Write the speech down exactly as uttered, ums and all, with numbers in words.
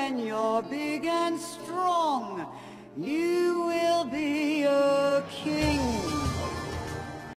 when you're big and strong, you will be